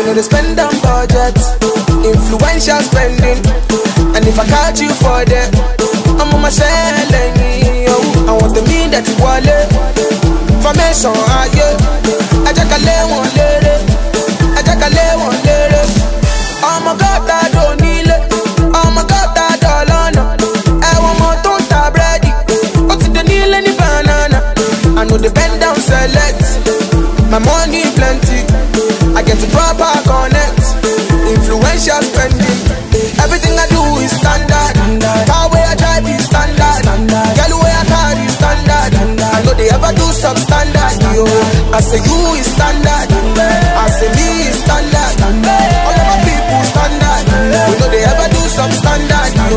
We know they spend on budget, influential spending. And if I catch you for that, I'm on my selling. I want the mean that you want it. Formation, I just can't let one lady. I just can't let one lady. Oh my God, I don't need it. Oh my God, I don't know. I want more don't have ready. What's the need any banana? I know the bend down select. My money plenty. I get the proper connect. Influential spending. Everything I do is standard. Car where I drive is standard. Girl where I carry is standard. I know they ever do substandard. Yo, I say you is standard. I say me is standard. All of my people standard. We know they ever do substandard. Yo.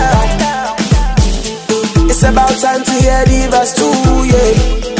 It's about time to hear the verse 2, yeah.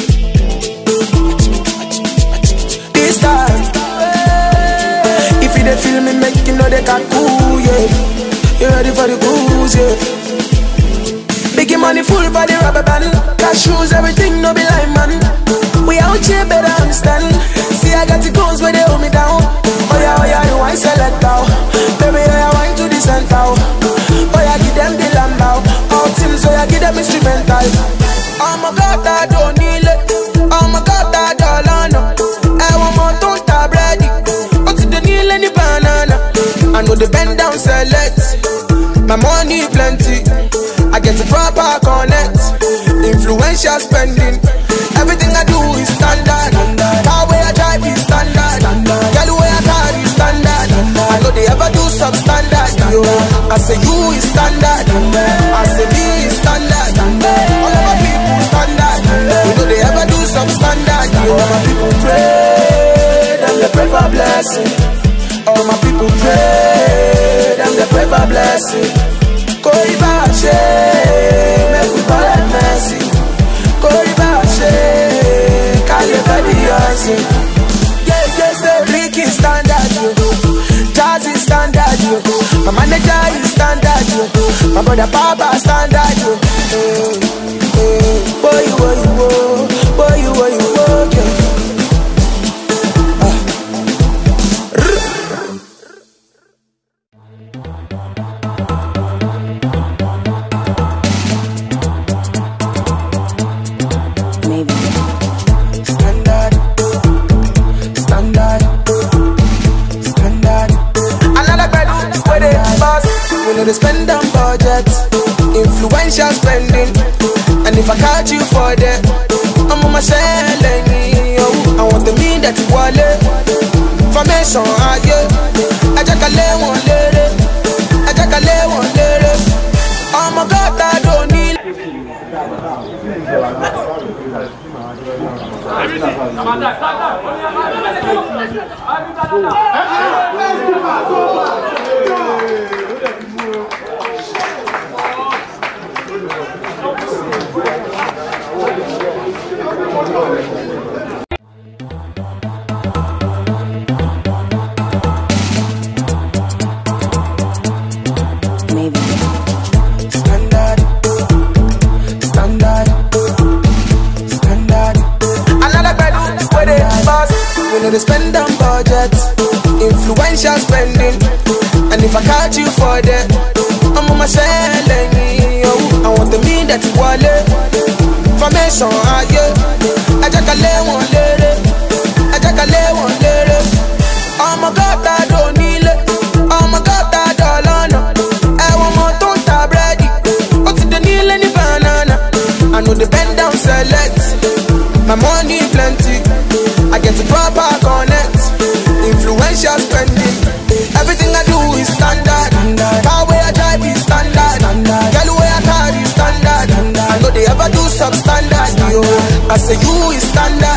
This time, if you dey feel me, make you know they can cool, yeah. You ready for the cruise, yeah. Biggie money full for the rubber band. Cash shoes, everything, no be like man. We out here, better understand. See, I got the goals where they hold me down. Oh yeah, you want select out. Baby, I want to the center. Oh yeah, give them the lamb out. All teams, so yeah, give them instrumental. Oh my God, I don't need it. Oh my God, I don't know. I want more, don't have ready. What's the need any banana? I know the bend down select. My money plenty. I get the proper connect. Influential spending. Everything I do is standard. Car where I drive is standard. Girl where I carry is standard. I know they ever do substandard. Yo, I say you is standard. I say me is standard. All of my people standard. We know they ever do substandard. Yo, all my people pray, them they pray for blessing. All my people pray, them they pray for blessing. Koribache, make we call it mercy. Koribache, call it Fabiyasi. Yeah, say Ricky standard, yo. Jazz is standard, yo. My manager is standard, yo. My brother Papa standard, yo. Boy, yeah. They spend on budget, influential spending. And if I catch you for that, I'm on my selling. I want the mean that you want it. Formation, I just can't let one lady. I just can't let one lady. Oh my God, I don't need. They spend on budget, influential spending. And if I catch you for that, I'm on my selling. I want the mean that you want it. Formation, I just can't let one lady. I just can't let one lady. Oh my God, I don't need it. Oh my God, I don't know. I want more, don't have ready. What's the need any banana? I know the bend down select. My money plenty. I get the proper connect. Influential spending. Everything I do is standard. Car where I drive is standard. Girl where I carry is standard. I know they ever do substandard. Yo, I say you is standard.